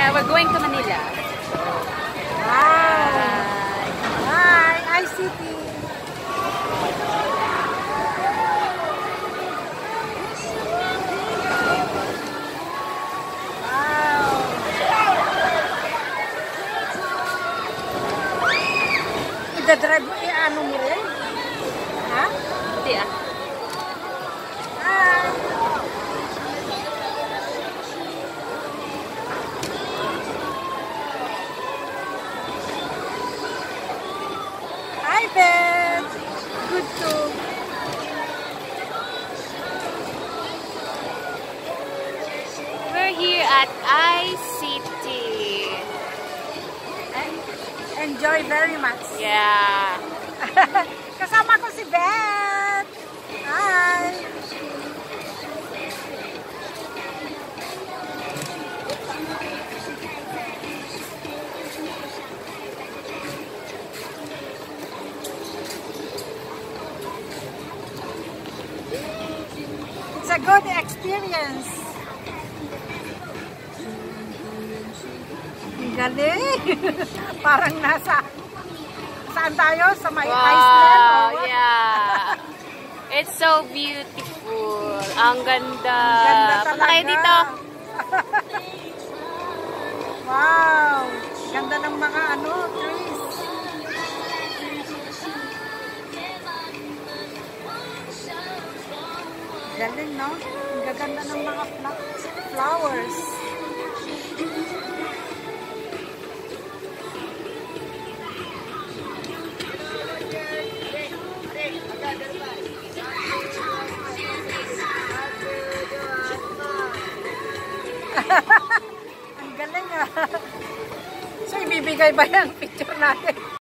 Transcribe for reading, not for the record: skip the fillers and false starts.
we're going to Manila. Hi, ICT. Drive mo, ano mo rin? Ha? Hindi ah. Hi! Hi, Beth! Good to. We're here at ICT. Enjoy very much. Yeah. Kasama ko si Beth. Hi. It's a good experience. Galing. Parang nasa saan tayo? Sa may Iceland? Wow, yeah. It's so beautiful. Ang ganda. Ganda Punta talaga. kayo dito. Wow. Ganda ng mga trees. Galing, no? Ang gaganda ng mga flowers. Ang galing ah. So, ibibigay ba yung picture natin?